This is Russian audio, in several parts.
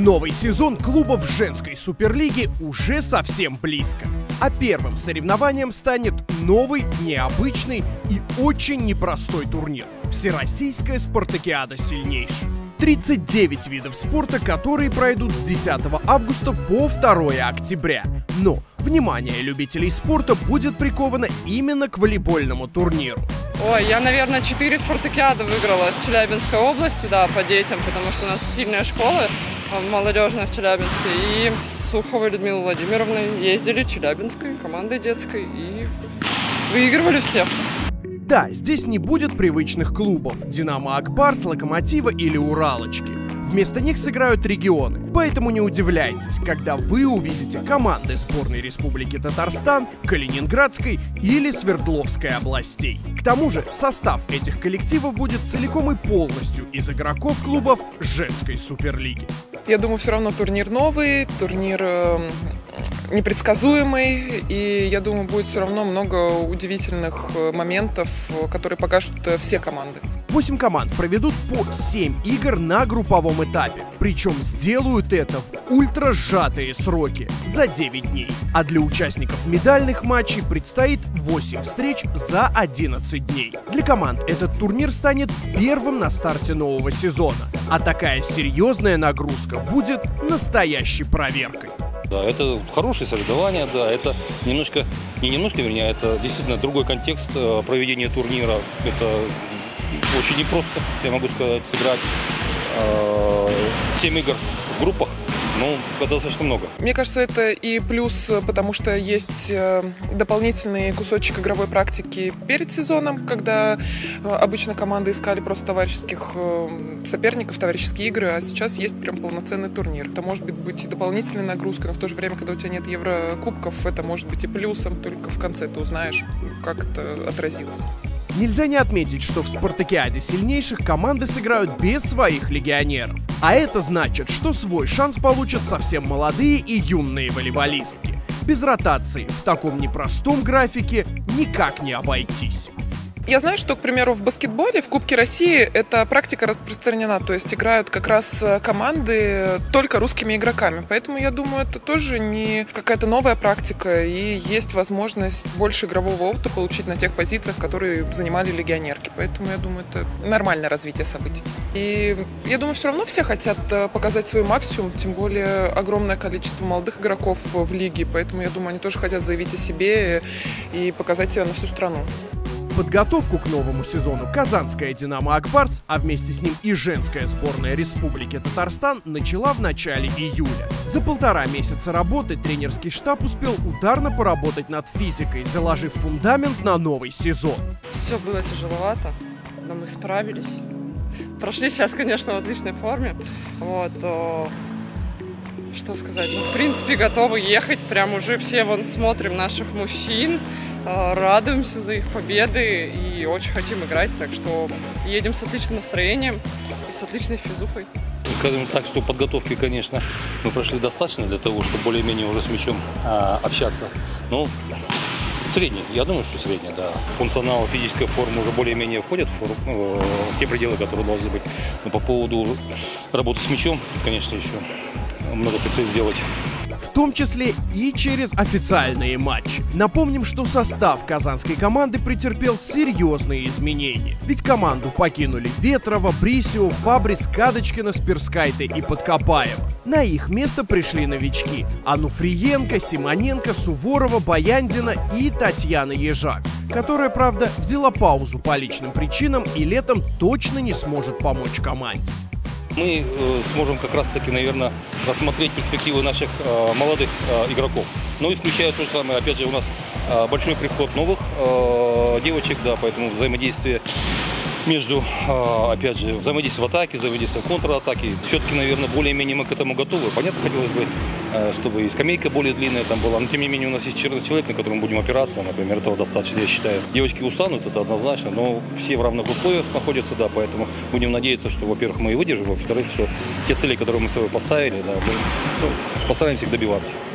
Новый сезон клубов женской суперлиги уже совсем близко. А первым соревнованием станет новый, необычный и очень непростой турнир – Всероссийская спартакиада сильнейших. 39 видов спорта, которые пройдут с 10 августа по 2 октября. Но внимание любителей спорта будет приковано именно к волейбольному турниру. Ой, я, наверное, 4 спартакиады выиграла с Челябинской области, да, по детям, потому что у нас сильная школа молодежная в Челябинске. И с Суховой Людмилой Владимировной ездили Челябинской командой детской и выигрывали всех. Да, здесь не будет привычных клубов – «Динамо Акбарс», «Локомотива» или «Уралочки». Вместо них сыграют регионы, поэтому не удивляйтесь, когда вы увидите команды сборной Республики Татарстан, Калининградской или Свердловской областей. К тому же состав этих коллективов будет целиком и полностью из игроков клубов женской суперлиги. Я думаю, все равно турнир новый, турнир непредсказуемый, и я думаю, будет все равно много удивительных моментов, которые покажут все команды. 8 команд проведут по 7 игр на групповом этапе. Причем сделают это в ультра сжатые сроки – за 9 дней. А для участников медальных матчей предстоит 8 встреч за 11 дней. Для команд этот турнир станет первым на старте нового сезона. А такая серьезная нагрузка будет настоящей проверкой. Да, это хорошие соревнования, да, это это действительно другой контекст проведения турнира. Это очень непросто, я могу сказать, сыграть 7 игр в группах. Ну, это достаточно много. Мне кажется, это и плюс, потому что есть дополнительный кусочек игровой практики перед сезоном, когда обычно команды искали просто товарищеских соперников, товарищеские игры, а сейчас есть прям полноценный турнир. Это может быть и дополнительной нагрузкой, но в то же время, когда у тебя нет Еврокубков, это может быть и плюсом, только в конце ты узнаешь, как это отразилось. Нельзя не отметить, что в спартакиаде сильнейших команды сыграют без своих легионеров. А это значит, что свой шанс получат совсем молодые и юные волейболистки. Без ротации в таком непростом графике никак не обойтись. Я знаю, что, к примеру, в баскетболе, в Кубке России эта практика распространена, то есть играют как раз команды только русскими игроками, поэтому я думаю, это тоже не какая-то новая практика и есть возможность больше игрового опыта получить на тех позициях, которые занимали легионерки, поэтому я думаю, это нормальное развитие событий. И я думаю, все равно все хотят показать свой максимум, тем более огромное количество молодых игроков в лиге, поэтому я думаю, они тоже хотят заявить о себе и показать себя на всю страну. Подготовку к новому сезону казанская «Динамо Акбарс», а вместе с ним и женская сборная Республики Татарстан начала в начале июля. За 1,5 месяца работы тренерский штаб успел ударно поработать над физикой, заложив фундамент на новый сезон. Все было тяжеловато, но мы справились. Прошли сейчас, конечно, в отличной форме. Что сказать? В принципе, готовы ехать. Прям уже все смотрим наших мужчин. Радуемся за их победы и очень хотим играть, так что едем с отличным настроением и с отличной физухой. Скажем так, что подготовки, конечно, мы прошли достаточно для того, чтобы более-менее уже с мячом общаться. Ну, средний, я думаю, что средний, да. Функционал, физическая форма уже более-менее входят в те пределы, которые должны быть. Но по поводу работы с мячом, конечно, еще много предстоит сделать. В том числе и через официальные матчи. Напомним, что состав казанской команды претерпел серьезные изменения. Ведь команду покинули Ветрова, Брисио, Фабрис, Кадочкина, Спирскайте и Подкопаева. На их место пришли новички – Ануфриенко, Симоненко, Суворова, Баяндина и Татьяна Ежак, которая, правда, взяла паузу по личным причинам и летом точно не сможет помочь команде. Мы сможем как раз-таки, наверное, рассмотреть перспективы наших молодых игроков. Ну и включая то же самое, опять же, у нас большой приход новых девочек, да, поэтому взаимодействие между, опять же, взаимодействие в атаке, взаимодействие в контратаке. Все-таки, наверное, более-менее мы к этому готовы. Понятно, хотелось бы, чтобы и скамейка более длинная там была, но тем не менее у нас есть 14 человек, на котором мы будем опираться, например, этого достаточно, я считаю. Девочки устанут, это однозначно, но все в равных условиях находятся, да, поэтому будем надеяться, что, во-первых, мы и выдержим, во-вторых, что те цели, которые мы с собой поставили, да, мы постараемся их добиваться.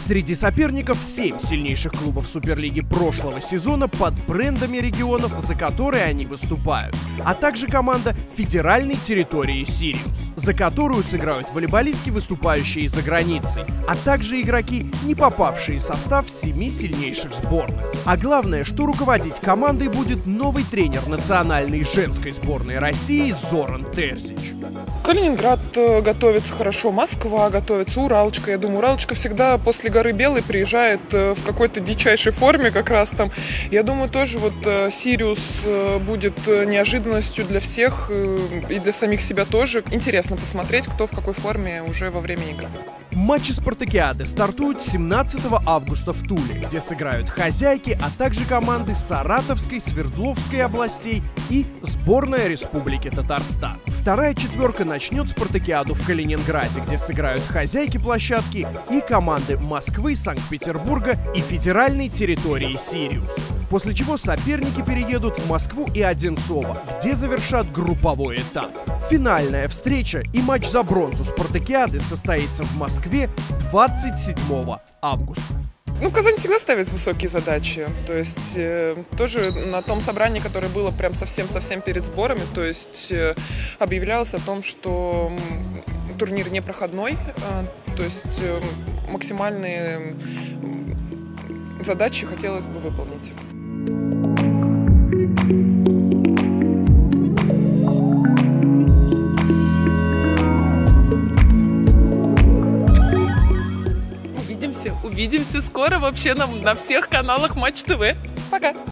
Среди соперников 7 сильнейших клубов Суперлиги прошлого сезона под брендами регионов, за которые они выступают, а также команда федеральной территории Сириус, за которую сыграют волейболистки, выступающие за границей, а также игроки, не попавшие в состав 7 сильнейших сборных. А главное, что руководить командой будет новый тренер национальной женской сборной России Зоран Терзич. Калининград готовится хорошо, Москва готовится, Уралочка. Я думаю, Уралочка всегда после Горы Белой приезжает в какой-то дичайшей форме как раз там. Я думаю, тоже вот Сириус будет неожиданностью для всех и для самих себя тоже. Интересно посмотреть, кто в какой форме уже во время игры. Матчи спартакиады стартуют 17 августа в Туле, где сыграют хозяйки, а также команды Саратовской, Свердловской областей и сборная Республики Татарстан. Вторая четверка начнет спартакиаду в Калининграде, где сыграют хозяйки площадки и команды Москвы, Санкт-Петербурга и федеральной территории Сириус. После чего соперники переедут в Москву и Одинцово, где завершат групповой этап. Финальная встреча и матч за бронзу спартакиады состоится в Москве 27 августа. Ну, Казань всегда ставит высокие задачи, то есть тоже на том собрании, которое было прям совсем перед сборами, то есть объявлялось о том, что турнир непроходной, то есть максимальные задачи хотелось бы выполнить. Увидимся скоро вообще на всех каналах Матч ТВ. Пока!